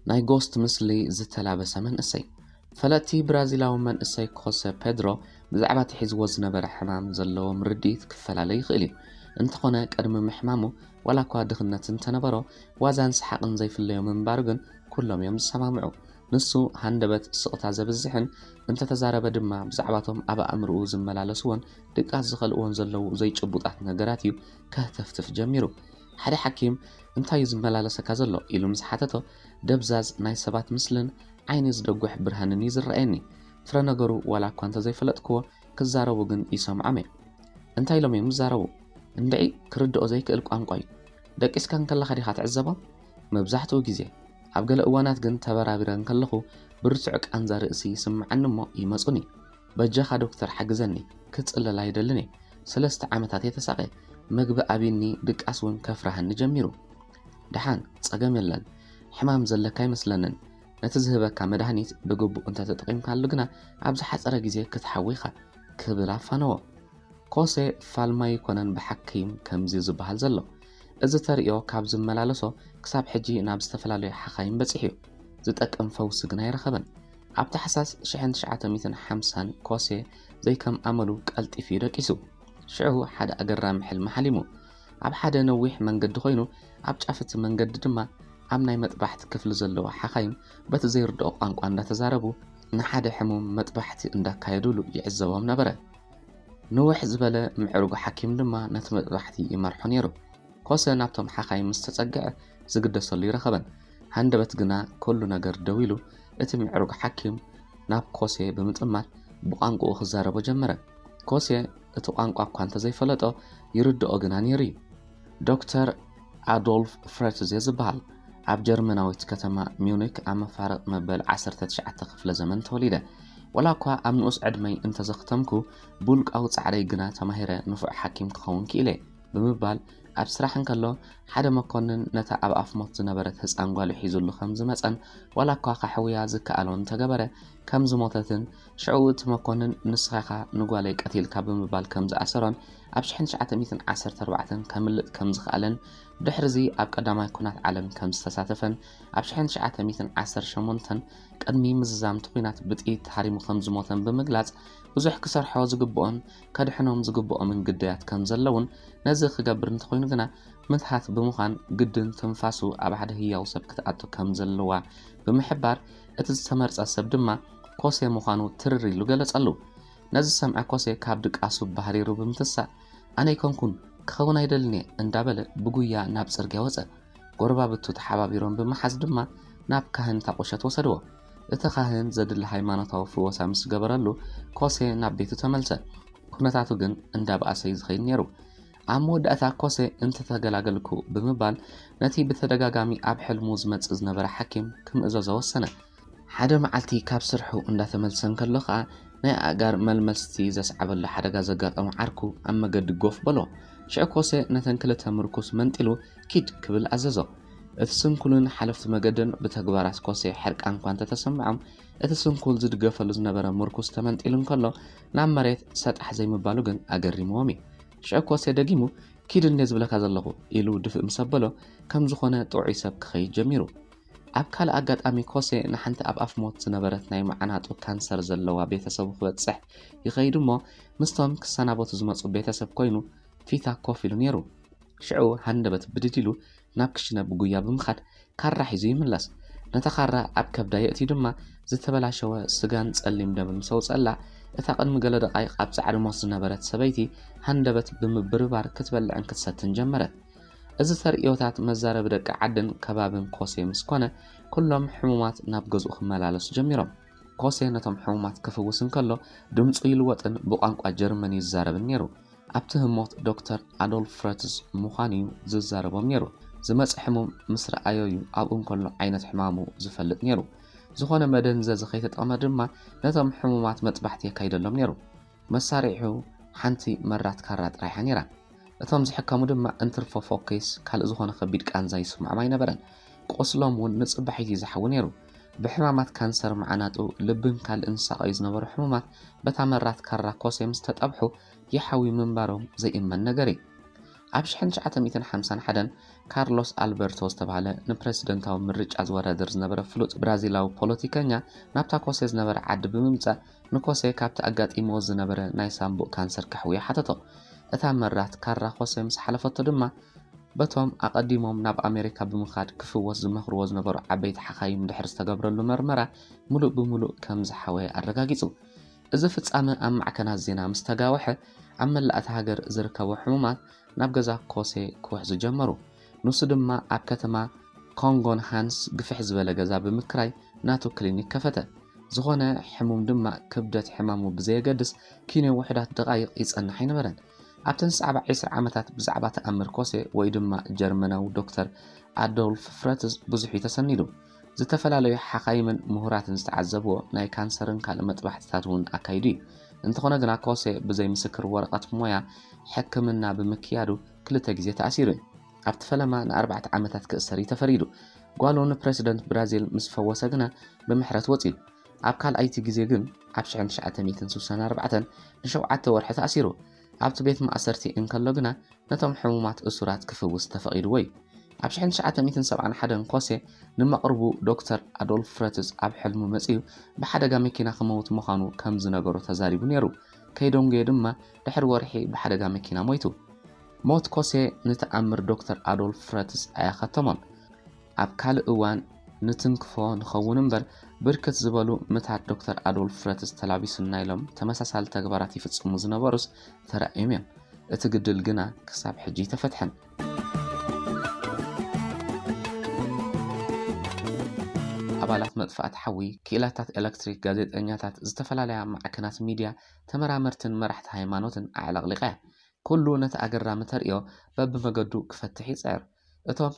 ናይ ጎስት ምስሊ ዝተላበሰ መንእሰይ ፈለቲ ብራዚላዊ መንእሰይ ኮሴ ፔድሮ ብዛዕባ ትሒዝዎ ዝነበረ ሕማም ዘለዎ ምርዲት ክፈላለይ ይኽእል እዩ እንተኾነ ቀድሚ ምሕማሙ ወላ እኳ ድኽነት እንተነበሮ ዋዛን ሰሓቕን ዘይፍለዮም እምበር ግን ኩሎም እዮም ዝሰማምዑ ንሱ ሃንደበት ስቕታ ዘብዝሕን እንተተዛረበ ድማ ብዛዕባቶም ኣብ ኣእምርኡ ዝመላለስዎን ድቃስ ዝኸልእዎን ዘለው ዘይጭቡጣት ነገራት እዩ ከህተፍትፍ ጀሚሩ ሓደ ሓኪም እንታይ ዝመላለሰካ ዘሎ ኢሉ ምስ ሓተቶ ደብዛዝ ናይ ሰባት ምስልን ዓይኒ ዝደጉሕ ብርሃንን ይዝረአየኒ ፍረ ነገሩ ዋላ እኳ እንተዘይፈለጥክዎ ክዛረቡ ግን ይሰምዖም እየ እንታይ ኢሎም እዮም ዝዛረቡ እንድዒ ክርድኦ ዘይክእል ቋንቋ እዩ ደቂስካን ከለኻ ዲኻ ትዕዘቦም መብዛሕትኡ ግዜ ኣብ ገለ እዋናት ግን ተበራቢረን ከለኹ ብርቱዕ ቃንዛ ርእሲ ይስምዓኒ እሞ ይመፁኒ በጀኻ ዶክተር ሓግዘኒ ክፅለላ ይደልን እየ 3 ዓመታት የተሳቀ መግቢ ኣቢኒ ድቃስ እውን ከፍራህኒ ጀሚሩ ድሓን ፀገም የለን ሕማም ዘለካ ይመስለንን ነቲ ዝህበካ መድሃኒት ብግቡእ እንተተጠቂምካሉ ግና ኣብ ዝሓፀረ ግዜ ክትሓዊኻ ክብል ኣፋነዎ ኮሴ ፋልማ ይኮነን ብሓኪም ከምዚ ዝበሃል ዘሎ እዚ ተሪኦ ካብ ዝመላለሶ ክሳብ ሕጂ ናብ ዝተፈላለዩ ሓኻይም በፂሕ እዩ ዝጠቅም ፈውሲ ግና ይረኸበን ኣብ ታሕሳስ 1950 ኮሴ ዘይከም ኣመሉ ቀልጢፉ ደቂሱ ሽዑ ሓደ ኣገራሚ ሕልሚ ሓሊሙ ኣብ ሓደ ነዊሕ መንገዲ ኮይኑ ኣብ ጫፍቲ መንገዲ ድማ ኣብ ናይ መጥባሕቲ ክፍሊ ዘለዎ ሓኻይም በቲ ዘይርድኦ ቋንቋ እንዳተዛረቡ ንሓደ ሕሙም መጥባሕቲ እንዳካየዱሉ ይዕዘቦም ነበረ ንውሕ ዝበለ ምዕሩግ ሓኪም ድማ ነቲ መጥባሕቲ ይመርሖ ነይሩ ኮሴ ናብቶም ሓኻይም ምስ ተፀግዐ ዝግደሰሉ ይረኸበን ሃንደበት ግና ኩሉ ነገር ደው ኢሉ እቲ ምዕሩግ ሓኪም ናብ ኮሴ ብምጥማት ብቋንቋኡ ክዛረቦ ጀመረ ኮሴ እቲ ቋንቋ እኳ እንተዘይፈለጦ ይርድኦ ግና ነይሩ እዩ ዶክተር ኣዶልፍ ፍሬትዝ ዝበሃል ኣብ ጀርመናዊት ከተማ ሚዩኒክ ኣብ መፋረቕ መበል 19 ክፍለ ዘመን ተወሊደ ወላ እኳ ኣብ ንኡስ ዕድመይ እንተዘኽተምኩ ቡልቃዊ ፃዕረይ ግና ተማሂረ ንፉዕ ሓኪም ክኸውን ክኢለ ብምባል ኣብ ስራሕ እንከሎ ሓደ መኮንን ነታ ኣብ ኣፍ ሞት ዝነበረት ህፃን ጓሉ ሒዙሉ ከም ዝመፀን ወላ እኳ ካሕውያ ዝከኣሎ እንተገበረ ከም ዝሞተትን ሽዑ እቲ መኮንን ንስኻኻ ንጓለይ ቀቲልካ ብምባል ከም ዝኣሰሮን ኣብ 1914 ከምልጥ ከም ዝኽኣለን ድሕርዚ ኣብ ቀዳማይ ኩናት ዓለም ከም ዝተሳተፈን ኣብ 1918 ቀድሚ ምዝዛምቲ ኩናት ብጥይት ሃሪሙ ከም ዝሞተን ብምግላጽ ብዙሕ ክሰርሖ ዝግብኦን ከድሕኖም ዝግብኦምን ግዳያት ከም ዘለውን ነዚ ክገብር እንተኮይኑ ግና ምትሃት ብምዃን ግድን ትንፋሱ ኣብ ሓደ ህያው ሰብ ክትኣቱ ከም ዘለዋ ብምሕባር እቲ ዝተመርፀ ሰብ ድማ ኮሴ ምዃኑ ትርር ኢሉ ገለጸሉ ነዚ ሰምዐ ኮሴ ካብ ድቃሱ ባህሪሩ ብምትሳእ ኣነ ይኮንኩን ክኸውን ኣይደልን እየ እንዳበለ ብጉያ ናብ ፅርግያ ወፀ ጎረባብቱ ተሓባቢሮም ብምሓዝ ድማ ናብ ካህን ታቆሸት ወሰድዎ እቲ ካህን ዘድሊ ሃይማኖታዊ ፍወሳ ምስ ገበረሉ ኮሴ ናብ ቤቱ ተመልሰ ኩነታቱ ግን እንዳበኣሰ ዝኸይድ ነይሩ ኣብ መወዳእታ ኮሴ እንተተገላገልኩ ብምባል ነቲ ብተደጋጋሚ ኣብ ሕልሙ ዝመፅእ ዝነበረ ሓኪም ክምእዘዞ ወሰነ ሓደ መዓልቲ ካብ ስርሑ እንዳተመልሰን ከሎ ከዓ ናይ ኣጋር መልመስቲ ዘስዓበሉ ሓደጋ ዘጋጠሙ ዓርኩ ኣብ መገዲ ጎፍ በሎ ሽዑ ኮሴ ነተን ክልተ ምርኩስ መንጢሉ ኪድ ክብል ኣዘዞ እቲ ስንኩልን ሓለፍቲ መገድን ብተግባራት ኮሴ ሕርቃን እኳ እንተተሰምዖም እቲ ስንኩል ዝድገፈሉ ዝነበረ ምርኩስ ተመንጢሉ እንከሎ ናብ መሬት ሰጣሕ ዘይምባሉ ግን ኣገሪሞዎም እዩ ሽዑ ኮሴ ደጊሙ ኪድ እንደ ዝብለካ ዘለኹ ኢሉ ድፍእ ምስ ኣበሎ ከም ዝኾነ ጥዑይ ሰብ ክኸይድ ጀሚሩ ኣብ ካልእ ኣጋጣሚ ኮሴ ንሓንቲ ኣብ ኣፍ ሞት ዝነበረት ናይ ማዕናጡ ካንሰር ዘለዋ ቤተሰቡ ክበፅሕ ይኸይድ እሞ ምስቶም ክሰናበቱ ዝመፁ ቤተሰብ ኮይኑ ፊታ ኮፍ ኢሉ ነይሩ ሽዑ ሃንደበት ብድዲሉ ናብ ክሽነ ብጉያ ብምኻድ ካራ ሒዙ ይምለስ ነታ ካራ ኣብ ከብዳ የእትዩ ድማ ዝተበላሸወ ስጋን ጸሊም ደምን ሰውፀላ እታ ቅድሚ ገለ ደቃይቕ ኣብ ፃዕሪ ሞት ዝነበረት ሰበይቲ ሃንደበት ብምብርባር ክትበልዕን ክትሰትን ጀመረት እዚ ተርእዮታት መዛረብ ደቂ ዓድን ከባብን ኮሴ ምስ ኮነ ኩሎም ሕሙማት ናብ ገዝኡ ክመላለሱ ጀሚሮም ኮሴ ነቶም ሕሙማት ክፍውስ እንከሎ ድምፁ ይልወጥን ብቋንቋ ጀርመኒ ይዛረብን ነይሩ ኣብቲ ህሞት ዶክተር ኣዶልፍ ፍሬትዝ ምዃኑ ዝዛረቦም ነይሩ ዝመፅእ ሕሙም ምስ ረኣዮ እዩ ኣብኡ እንከሎ ዓይነት ሕማሙ ዝፈልጥ ነይሩ ዝኾነ መደንዘዚ ከይተጠቐመ ድማ ነቶም ሕሙማት መጥባሕቲ የካይደሎም ነይሩ መሳሪሑ ሓንቲ መራት ካራ ጥራይሓ ነይራ እቶም ዝሕከሙ ድማ እንትርፎፎኬስ ካልእ ዝኾነ ከቢድ ቃንዛ ይስምዖም ኣይነበረን ቆስሎም እውን ንፅባሒት ይዝሓው ነይሩ ብሕማማት ካንሰር መዓናጡ ልብን ካልእን ሳቐዩ ዝነበሩ ሕሙማት በታ መራት ካራ ኮሴ ምስ ተጠብሑ ይሓዊ ምንባሮም ዘይእመን ነገር እዩ ኣብ 1951 ካርሎስ ኣልበርቶ ዝተባሃለ ንፕሬዚደንታዊ ምርጫ ዝወዳደር ዝነበረ ፍሉጥ ብራዚላዊ ፖለቲከኛ ናብታ ኮሴ ዝነበረ ዓዲ ብምምጻእ ንኮሴ ካብቲ ኣጋጢሞ ዝነበረ ናይ ሳምቡእ ካንሰር ካሕውያ ሓተቶ። እታ መራት ካራ ኮሴ ምስ ሓለፈቶ ድማ በቶም ኣቐዲሞም ናብ ኣሜሪካ ብምኻድ ክፍወስ ዝመኽርዎ ዝነበሩ ዓበይቲ ሓኻይም ድሕሪ ዝተገብረሉ መርመራ ሙሉእ ብምሉእ ከም ዝሓወየ ኣረጋጊጹ። እዚ ፍጻመ ኣብ ማዕከናት ዜና ምስ ተጋወሐ ኣብ መላእቲ ሃገር ዝርከቡ ሕሙማት ናብ ገዛ ኮሴ ክውሕዙ ጀመሩ። ንሱ ድማ ኣብ ከተማ ኮንጎን ሃንስ ግፍሕ ዝበለ ገዛ ብምክራይ ናቱ ክሊኒክ ከፈተ። ዝኾነ ሕሙም ድማ ክብደት ሕማሙ ብዘየገድስ ኪንዮ ውሕዳት ደቓይቕ ይጸንሕ ኣይነበረን። ኣብተን 20 ዓመታት ብዛዕባ ተኣምር ኮሴ ወይ ድማ ጀርመናዊ ዶክተር ኣዶልፍ ፍረትዝ ብዙሕ ተሰኒዱ። ዝተፈላለዩ ሓኻይምን ምሁራትን ዝተዓዘብዎ ናይ ካንሰርን ካልእ መጥባሕትታት እውን ኣካይዱ እዩ። እንተኾነ ግና ኮሴ ብዘይ ምስክር ወረቐት ሞያ ሕክምና ብምክያዱ 2 ግዜ ተኣሲሩ እዩ። ኣብቲ ፈለማ ን4 ዓመታት ክእሰር ተፈሪዱ። ጓሉ ንፕሬዚደንት ብራዚል ምስ ፈወሰ ግና ብምሕረት ወፂኡ። ኣብ ካልኣይቲ ግዜ ግን ኣብ 1964 ን7 ወርሒ ተኣሲሩ። ኣብቲ ቤት ማእሰርቲ እንከሎ ግና ነቶም ሕሙማት እሱራት ክፍውስ ተፈቒድዎ እዩ። ኣብ 1971 ኮሴ ንመቕርቡ ዶክተር ኣዶልፍ ፍረትዝ ኣብ ሕልሙ መጺኡ ብሓደጋ መኪና ክመውት ምዃኑ ከም ዝነገሮ ተዛሪቡ ነይሩ። ከይዶንጌ ድማ ድሕሪ ወርሒ ብሓደጋ መኪና ሞይቱ። ሞት ኮሴ ንተኣምር ዶክተር ኣዶልፍ ፍረትዝ ኣያኸተሞን። ኣብ ካልእ እዋን ንትንክፎ ንኸውን እምበር ብርክት ዝበሉ ምታት ዶክተር ኣዶልፍ ፍረትዝ ተላቢሱና ኢሎም ተመሳሳሊ ተግባራት ይፍጽሙ ዝነበሩስ ተራእዮም እዮም። እቲ ግድል ግና ክሳብ ሕጂ ተፈትሐን። ኣባላት መጥፋእቲ ሓዊ፣ ክኢላታት ኤሌክትሪክ፣ ጋዜጠኛታት፣ ዝተፈላለያ ማዕከናት ሚድያ፣ ተመራመርትን መራሕቲ ሃይማኖትን ኣዕለቕሊቐያ። ኩሉ ነቲ ኣገራሚ ተርእዮ በብመገዱ ክፈትሕ ይጽዕር። እቶም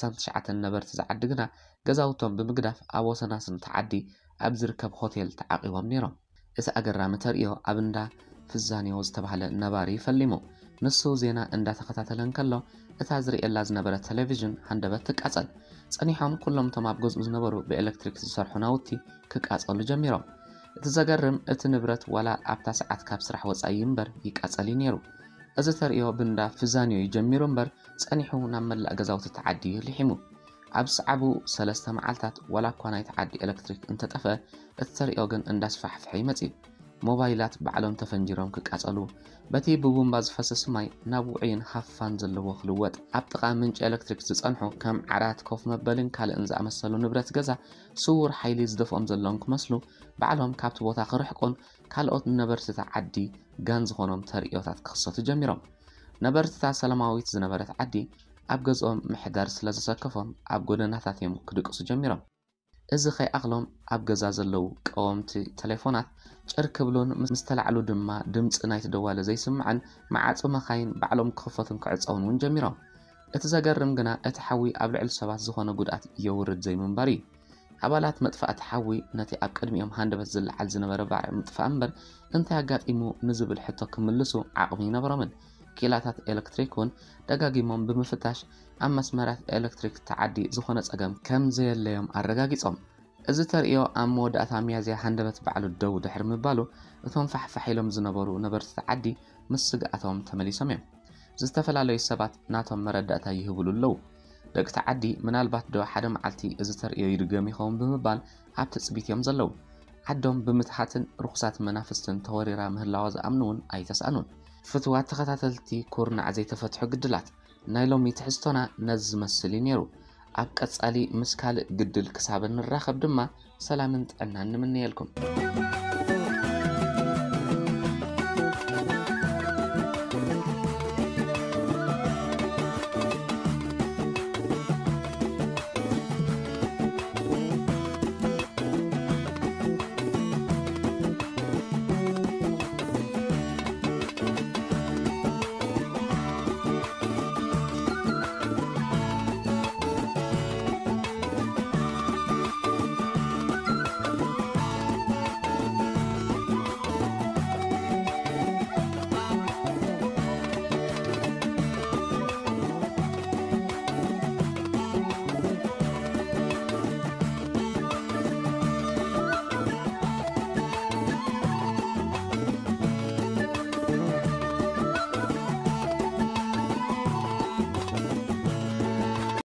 39 ነበርቲ ዝዓዲ ግና ገዛውቶም ብምግዳፍ ኣብ ወሰናስን ተዓዲ ኣብ ዝርከብ ሆቴል ተዓቂቦም ነይሮም። እቲ ኣገራሚ ተርእዮ ኣብ እንዳ ፍዛንዮ ዝተባሃለ ነባሪ ይፈሊሙ። ንሱ ዜና እንዳተኸታተለን ከሎ እታ ዝርእየላ ዝነበረ ቴሌቪዥን ሃንደበት ትቃጸል። ጸኒሖም ኩሎም እቶም ኣብ ገዝኡ ዝነበሩ ብኤሌክትሪክ ዝሰርሑ ናውቲ ክቃጸሉ ጀሚሮም። እቲ ዘገርም እቲ ንብረት ዋላ ኣብታ ሰዓት ካብ ስራሕ ወጻኢ እምበር ይቃጸል ነይሩ። እዚ ተርእዮ ብንዳ ፍዛንዮ ይጀሚሩ እምበር ጸኒሑ ናብ መላእ ገዛውቲ ተዓዲ ልሒሙ። ኣብ ሰዓቡ 3 መዓልታት ዋላ እኳ ናይ ተዓዲ ኤሌክትሪክ እንተጠፍአ እቲ ተርእዮ ግን እንዳስፋሕፍሐ ይመጽእ። ሞባይላት ባዕሎም ተፈንጂሮም ክቃጸሉ፣ በቲ ብቡምባ ዝፈስስ ማይ ናብ ውዑይን ሃፋን ዘለዎ ክልወጥ፣ ኣብ ጥቓ ምንጭ ኤሌክትሪክ ዝጸንሑ ከም ዓራት ኮፍ መበልን ካልእን ዝኣመሰሉ ንብረት ገዛ ስውር ሓይሊ ዝደፍኦም ዘለዎም ክመስሉ ባዕሎም ካብቲ ቦታ ክርሕቁን ካልኦት ነበርትታ ዓዲ ጋን ዝኾኖም ተርእዮታት ክኽሰቱ ጀሚሮም። ነበርትታ ሰላማዊት ዝነበረት ዓዲ ኣብ ገዝኦም ምሕዳር ስለ ዝሰከፎም ኣብ ጎደናታት እዮም ክድቅሱ ጀሚሮም። እዚ ኸይኣኽሎም ኣብ ገዛ ዘለዉ ቀወምቲ ቴሌፎናት ጭር ክብሉን ምስ ተላዕሉ ድማ ድምፂ ናይቲ ደዋለ ዘይስምዐን መዓፁ መኻይን ባዕሎም ክኽፈቱን ክዕፀውን እውን ጀሚሮም። እቲ ዘገርም ግና እቲ ሓዊ ኣብ ልዕሊ ሰባት ዝኾነ ጉድኣት የውርድ ዘይምንባር እዩ። ኣባላት መጥፋእቲ ሓዊ ነቲ ኣብ ቅድሚኦም ሃንደበት ዝለዓል ዝነበረ ባዕ ምጥፋእ እምበር እንታይ ኣጋጢሙ ንዝብል ሕቶ ክምልሱ ዓቕሚ ይነበሮምን። ክኢላታት ኤሌክትሪክ እውን ደጋጊሞም ብምፍታሽ ኣብ መስመራት ኤሌክትሪክ ተዓዲ ዝኾነ ጸገም ከም ዘየለዮም ኣረጋጊጾም። እዚ ተርእዮ ኣብ መወዳእታ ሚያዝያ ሃንደበት ባዕሉ ደው ድሕሪ ምባሉ እቶም ፋሕፋሒሎም ዝነበሩ ነበርቲ ተዓዲ ምስ ስግኣቶም ተመሊሶም እዮም። ዝተፈላለዩ ሰባት ናቶም መረዳእታ ይህብሉ ኣለዉ። ደቂ ተዓዲ ምናልባት ዶ ሓደ መዓልቲ እዚ ተርእዮ ይድገም ይኸውን ብምባል ኣብ ትጽቢት እዮም ዘለዉ። ዓዶም ብምትሓትን ርኩሳት መናፍስትን ተወሪራ ምህላዋ ዝኣምኑ እውን ኣይተስኣኑን። ፍትዋት ተኸታተልቲ ኩርናዕ ዘይተፈትሑ ግድላት ናይ ሎሚ ትሕዝቶና ነዚ ዝመስል እዩ ነይሩ። ኣብ ቀጻሊ ምስ ካልእ ግድል ክሳብ እንራኸብ ድማ ሰላምን ጥዕናን ንምነየልኩም።